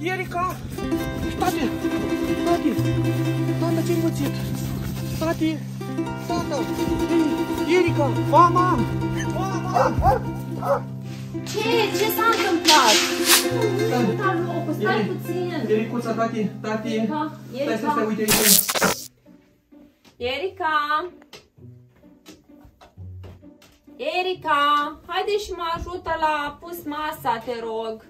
Erica! Tati! Tati! Tata, ce-ai pățit? Tati! Tata! Erica! Mama! Mama! Ce s-a întâmplat? Stai puțin. Ericuța, tati! Tati! Stai să te uite aici! Erica! Erica! Haide și mă ajută la pus masa, te rog!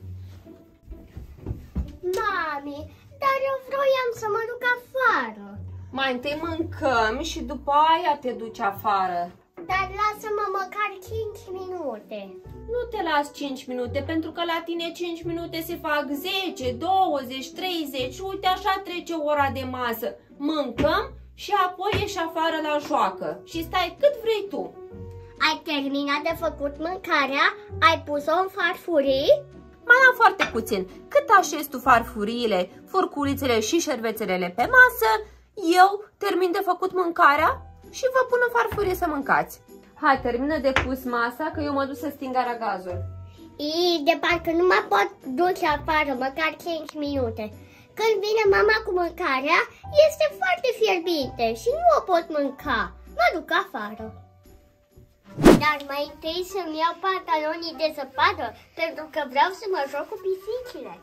Mami, dar eu vroiam să mă duc afară. Mai întâi mâncăm și după aia te duci afară. Dar lasă-mă măcar 5 minute. Nu te las 5 minute, pentru că la tine 5 minute se fac 10, 20, 30. Uite, așa trece ora de masă. Mâncăm și apoi ieși afară la joacă. Și stai cât vrei tu. Ai terminat de făcut mâncarea? Ai pus-o în farfurii? Mai am foarte puțin. Cât așezi tu farfuriile, furculițele și șervețelele pe masă, eu termin de făcut mâncarea și vă pun în farfurie să mâncați. Hai, termină de pus masa, că eu mă duc să sting aragazul. De parcă nu mă pot duce afară, măcar 5 minute. Când vine mama cu mâncarea, este foarte fierbinte și nu o pot mânca. Mă duc afară. Dar mai întâi să-mi iau pantalonii de zăpadă, pentru că vreau să mă joc cu pisicile.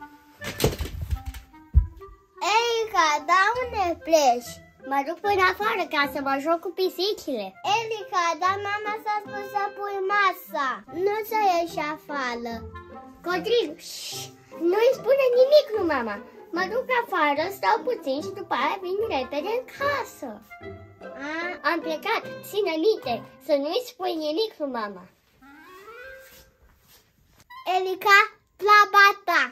Erica, da, unde pleci? Mă duc până afară ca să mă joc cu pisicile. Erica, dar mama s-a spus să pui masa. Nu să ieși afară. Codrin, nu-i spune nimic lui mama. Mă duc afară, stau puțin și după aia vin repede în casă. Am plecat, ține minte, să nu-i spui nimic lui mama. Erica, plaba ta.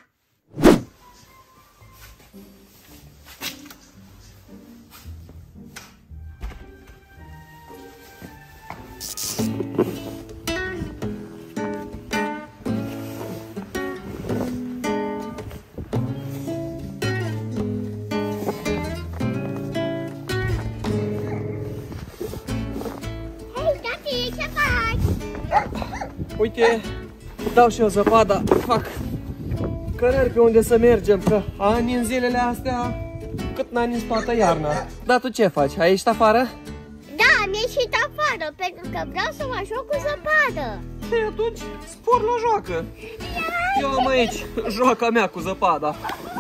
Uite, dau și eu zăpada, fac cărări pe unde să mergem, că ani în zilele astea, cât n-a nins toată iarna. Dar tu ce faci? Ai ieșit afară? Da, am ieșit afară, pentru că vreau să mă joc cu zăpadă. Și atunci spor la joacă. Eu am aici joaca mea cu zăpada.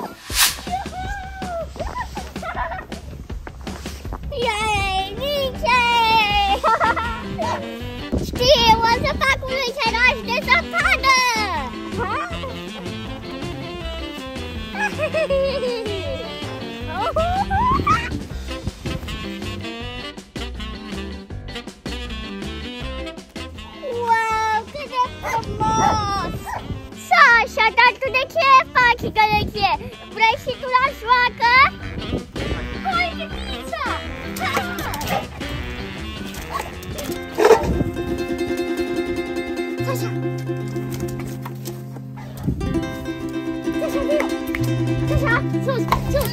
Yay, Nice! Știu, o să fac un înceraj de zăpadă! Wow, cât de frumos! Sasha, dar tu de ce faci gălăgie? Vrei și tu la joacă? Hai, pizza! Sasha! Sasha, vino! Sasha, sus, sus!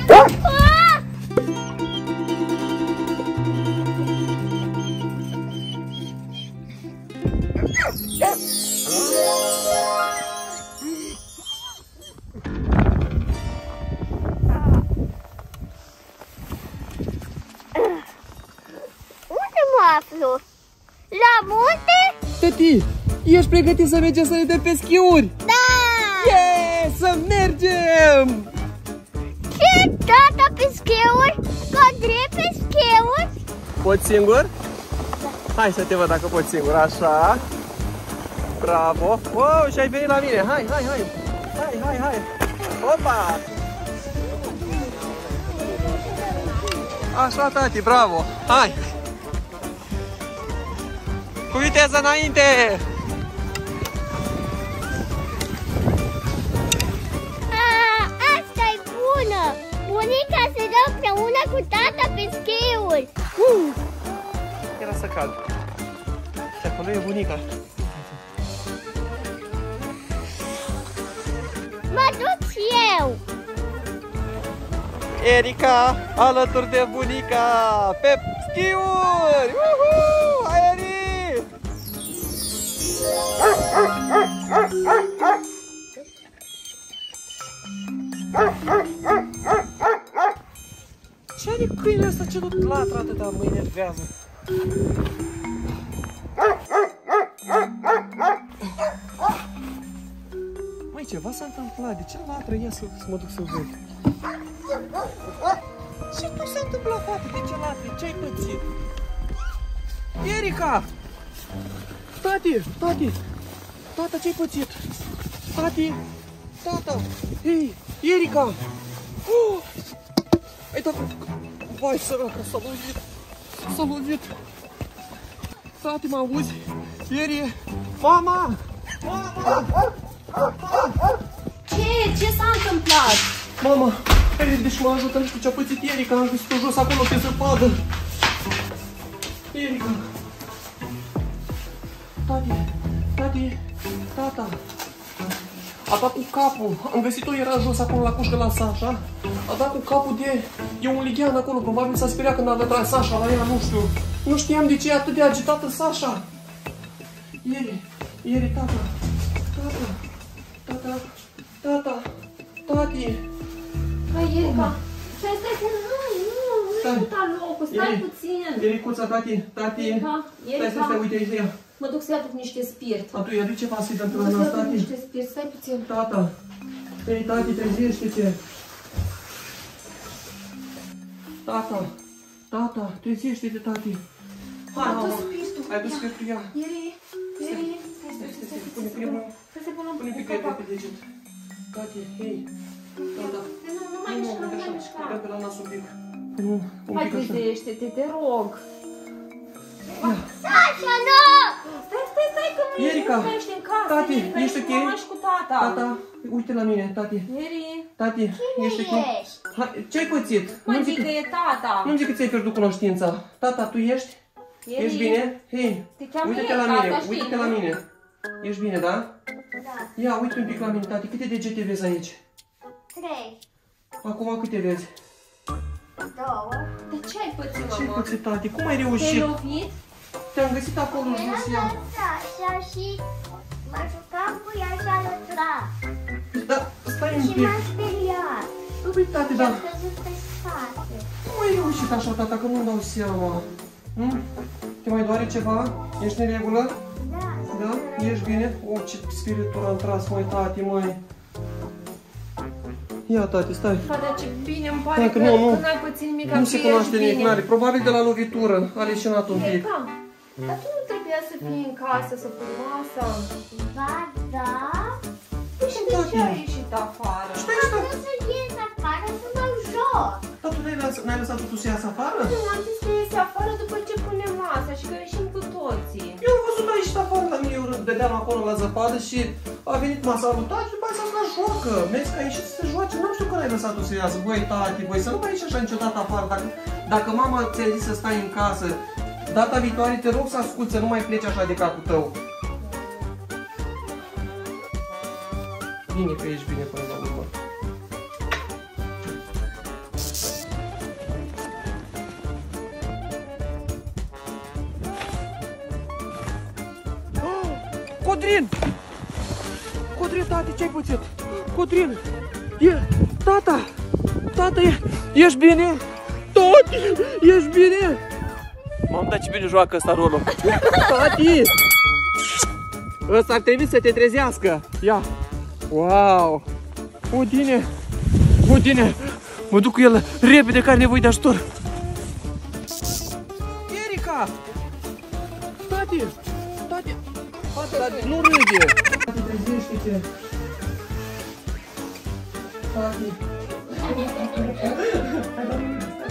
Unde mă aflu? La munte? Tati, ești pregătit să mergem să ne dăm pe schiuri? Da! Yeah, să mergem! Ce? Tata pe schiuri? Codrin pe schiuri? Poți singur? Hai să te văd dacă poți singur, așa. Bravo! Wow, și ai venit la mine! Hai, hai, hai! Hai, hai, hai! Opa! Așa, tati, bravo! Hai! Cu viteză înainte! Asta-i bună! Bunica se dă împreună cu tata pe schiuri. Era să cad. Și acolo e bunica. Mă duc și eu! Erica, alături de bunica, pe schiuri! Uhu! Hai, Eri! Ce are câinele ăsta? Ce tot latră atâta? Mă enervează. Măi, ceva s-a întâmplat. De ce latră? Ia să mă duc să văd. Ce tu s-a întâmplat, fată? De ce latră? Ce-ai pățit? Erica! Tati! Tata, ce-ai pățit? Tati! Tata! Hei! Erica! Ai dat... Vai, săracă, s-a lovit! Tati, mă auzi? Eri! Mama! Ce s-a întâmplat? Mama, hai repede și mă ajută, nu știu ce-a pățit Erica, am găsit-o jos acolo pe zăpadă. Erica! Tata! A dat cu capul, am găsit-o, era jos acolo la cușcă la Sasha. A dat cu capul de un lighean acolo, probabil s-a speriat când a lătrat Sasha la ea, nu știu. Nu știam de ce e atât de agitată Sasha. Ieri, tata! Tati! Hai, Erica! Stai, nu uita locul, stai puțin! Ericuța, tati! Stai, uite aici, ia! Mă duc să-i aduc niște spirit. Tu îi aduci ceva să-i dăm pe la nas, tati? Niște spirit, stai puțin. Tata! Ei, tati, trezește-te! Tata, trezește-te, tati! Hai, mama! Ai dus spiritul, ia! Ieri, stai, Pune picările pe deget. Tati, hei! Tata! Nu mai mișca. Dăm pe la nas un pic. Hai, trezește-te, te rog. Sasha, nu! Stai, că nu ești în casă. Tati, ești ok? Mama și cu tata. Tata, uite la mine, tati. Ieri. Tati, ești ok? Ce-ai pățit? Mă zic că e tata. Nu-mi zic că ți-ai pierdut cunoștința. Tata, tu ești? Ești bine? Hei, uite-te la mine, uite-te la mine. Ești bine, da? Da. Ia, uite un pic la mine, tati. Câte degete vezi aici? 3. Acum câte vezi? 2. De ce ai pățit, Ce-ai mama? pățit, tati? Cum ai Te-ai reușit? lovit? Te-am găsit acolo jos, ia. Sasha și mă jucam cu ea și a lătrat. Da, stai un Și pic. m-a speriat. Băi, tati, da. Am căzut pe spate. Cum ai reușit așa, tata, că nu-mi dau seama? Te mai doare ceva? Ești în regulă? Da. Da? Ești bine? O, ce spiritură am tras, măi, tati, măi. Ia, tati, stai. Ba, dar ce bine îmi pare Hai, că n-ai pățit nimic, Nu se cunoaște nimic, n-are. Probabil de la lovitură. A leșinat un pic. Erica, dar tu nu trebuia să fii în casă, să pui masa. Ba, da. Și de ce ai ieșit afară? Am vrut să ies afară să mă joc. Dar tu n-ai lăsat totul să iasă afară? Nu, am zis că iese afară după ce punem masa și că ieșim cu toții. Eu am văzut că a ieșit afară la mine, eu vedeam acolo la zăpadă și a venit masa lui tati, după aceea s-a joacă. Mi-a zis că a ieșit să se joace, n-am știut că n-ai lăsat-o să iasă. Băi, tati, băi, să nu mai ieși așa niciodată afară. Dacă mama ți-a zis să stai în casă, data viitoare te rog să asculți, să nu mai pleci așa de capul tău. Bine că ești bine până la urmă. Codrin! Codrin, tati, ce-ai pățit? Codrin! Tata! Tata, ești bine? Tati, ești bine? Mamă, dar ce bine joacă ăsta rolul! Tati! Ăsta ar trebui să te trezească! Ia! Wow! Udine! Mă duc cu el repede, că are nevoie de ajutor! Erica! Tati! Tati, nu râde! Tati, trezește-te! Tati! Hai,